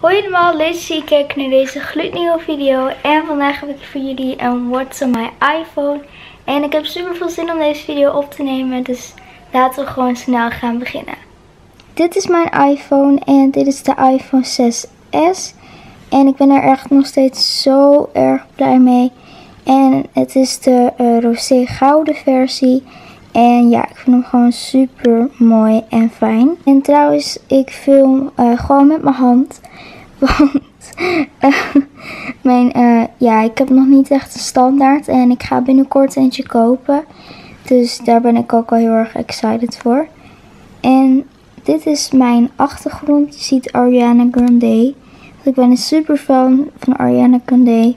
Hoi allemaal, Lizzie, kijk naar deze gloednieuwe video en vandaag heb ik voor jullie een What's on my iPhone. En ik heb super veel zin om deze video op te nemen, dus laten we gewoon snel gaan beginnen. Dit is mijn iPhone en dit is de iPhone 6s en ik ben er echt nog steeds zo erg blij mee. En het is de roze gouden versie. En ja, ik vind hem gewoon super mooi en fijn. En trouwens, ik film gewoon met mijn hand. Want ik heb nog niet echt een standaard. En ik ga binnenkort eentje kopen. Dus daar ben ik ook al heel erg excited voor. En dit is mijn achtergrond. Je ziet Ariana Grande. Ik ben een super fan van Ariana Grande.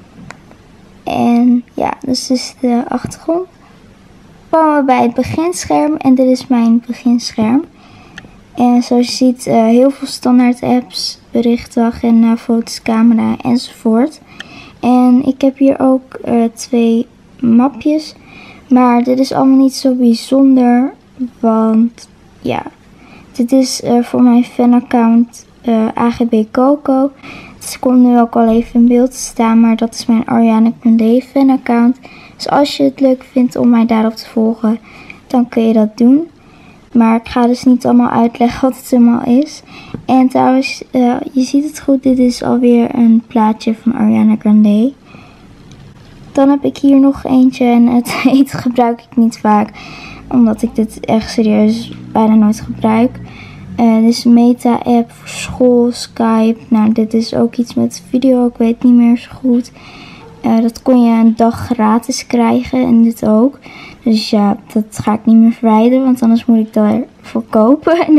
En ja, dus dit is de achtergrond. Dan komen we bij het beginscherm en dit is mijn beginscherm. En zoals je ziet heel veel standaard apps, berichtagenda, foto's, camera enzovoort. En ik heb hier ook 2 mapjes, maar dit is allemaal niet zo bijzonder, want ja, dit is voor mijn fanaccount AGB Coco. Het komt nu ook al even in beeld te staan, maar dat is mijn Ariana Grande fanaccount. Dus als je het leuk vindt om mij daarop te volgen, dan kun je dat doen. Maar ik ga dus niet allemaal uitleggen wat het allemaal is. En trouwens, je ziet het goed, dit is alweer een plaatje van Ariana Grande. Dan heb ik hier nog eentje en het gebruik ik niet vaak. Omdat ik dit echt serieus bijna nooit gebruik. Dit is een meta-app voor school, Skype. Nou, dit is ook iets met video, ik weet niet meer zo goed. Dat kon je een dag gratis krijgen en dit ook. Dus ja, dat ga ik niet meer verwijderen, want anders moet ik daarvoor kopen.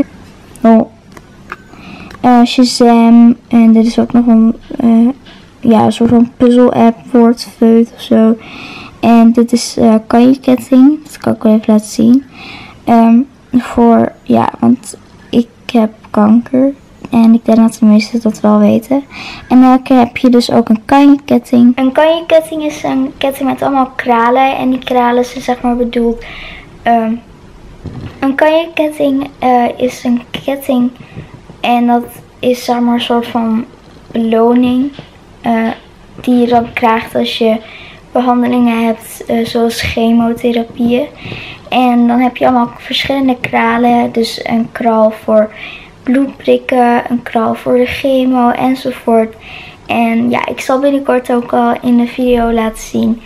Shazam, en dit is ook nog een soort van puzzel app, woordfeut of zo. En dit is kanjeketting, dat kan ik wel even laten zien. Want ik heb kanker. En ik denk dat de meesten dat wel weten. En dan heb je dus ook een kanjeketting. Een kanjeketting is een ketting met allemaal kralen. En die kralen zijn zeg maar bedoeld. Een kanjeketting is een ketting. En dat is zeg maar een soort van beloning. Die je dan krijgt als je behandelingen hebt. Zoals chemotherapieën. En dan heb je allemaal verschillende kralen. Dus een kraal voor bloedprikken, een kraal voor de chemo enzovoort. En ja, ik zal binnenkort ook al in de video laten zien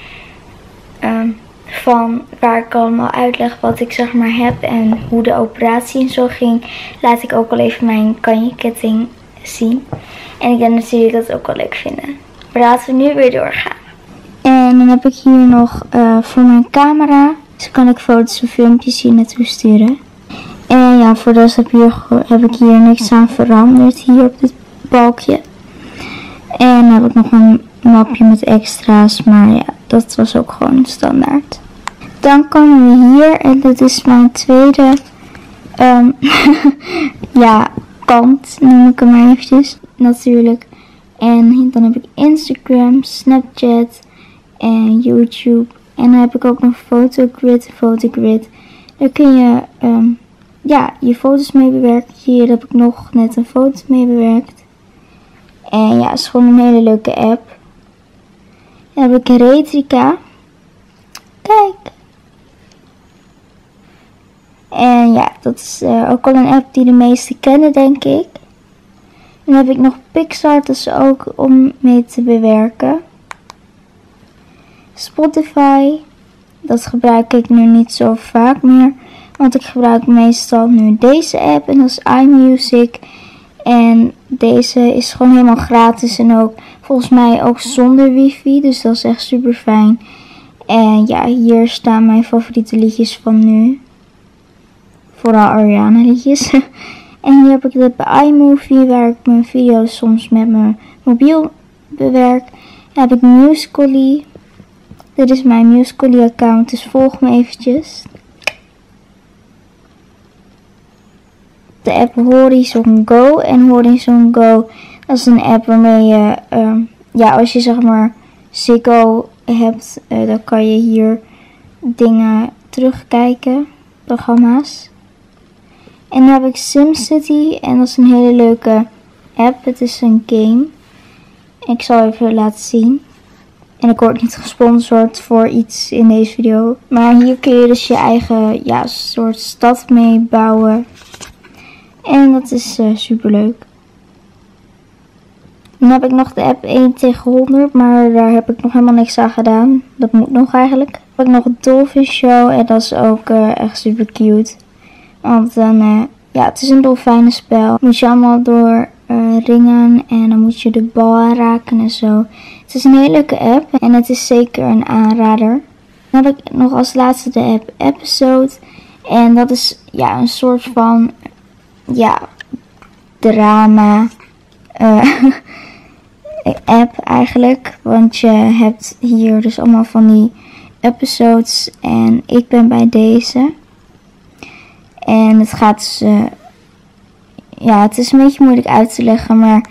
van waar ik allemaal uitleg wat ik zeg maar heb en hoe de operatie en zo ging. Laat ik ook al even mijn kanjeketting zien. En ik denk dat jullie dat ook wel leuk vinden. Maar laten we nu weer doorgaan. En dan heb ik hier nog voor mijn camera. Dus kan ik foto's en filmpjes hier naartoe sturen. En ja, voor de rest heb ik hier niks aan veranderd. Hier op dit balkje. En dan heb ik nog een mapje met extra's. Maar ja, dat was ook gewoon standaard. Dan komen we hier. En dit is mijn tweede kant. Noem ik hem maar eventjes. Natuurlijk. En dan heb ik Instagram, Snapchat en YouTube. En dan heb ik ook nog Photogrid. Daar kun je je foto's mee bewerken. Hier heb ik nog net een foto mee bewerkt. En ja, het is gewoon een hele leuke app. Dan heb ik Retrika. Kijk. En ja, dat is ook al een app die de meesten kennen, denk ik. Dan heb ik nog Pixar, dat is ook om mee te bewerken. Spotify. Dat gebruik ik nu niet zo vaak meer. Want ik gebruik meestal nu deze app. En dat is iMusic. En deze is gewoon helemaal gratis. En ook volgens mij ook zonder wifi. Dus dat is echt super fijn. En ja, hier staan mijn favoriete liedjes van nu. Vooral Ariana liedjes. En hier heb ik de iMovie. Waar ik mijn video's soms met mijn mobiel bewerk. Dan heb ik Musical.ly. Dit is mijn Musical.ly account, dus volg me eventjes. De app Horizon Go. En Horizon Go, dat is een app waarmee je, als je zeg maar Ziggo hebt, dan kan je hier dingen terugkijken, programma's. En dan heb ik SimCity en dat is een hele leuke app. Het is een game. Ik zal even laten zien. En ik word niet gesponsord voor iets in deze video. Maar hier kun je dus je eigen soort stad mee bouwen. En dat is super leuk. Dan heb ik nog de app 1 tegen 100. Maar daar heb ik nog helemaal niks aan gedaan. Dat moet nog eigenlijk. Dan heb ik nog een Dolphin Show. En dat is ook echt super cute. Want dan, het is een dolfijnenspel. Moet je allemaal door ringen. En dan moet je de bal aanraken en zo. Het is een hele leuke app. En het is zeker een aanrader. Dan heb ik nog als laatste de app Episode. En dat is een soort van drama app eigenlijk. Want je hebt hier dus allemaal van die episodes. En ik ben bij deze. En het gaat dus, het is een beetje moeilijk uit te leggen, maar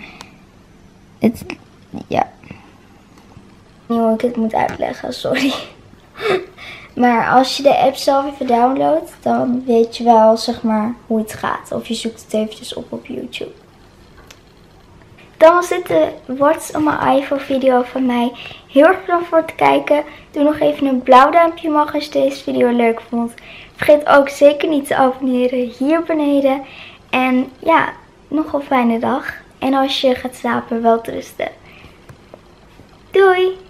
hoe ik het moet uitleggen, sorry. Maar als je de app zelf even downloadt, dan weet je wel, zeg maar, hoe het gaat. Of je zoekt het eventjes op YouTube. Dan was dit de What's on my iPhone video van mij. Heel erg bedankt voor het kijken. Doe nog even een blauw duimpje omhoog als je deze video leuk vond. Vergeet ook zeker niet te abonneren hier beneden. En nog een fijne dag. En als je gaat slapen, wel te rusten. Doei!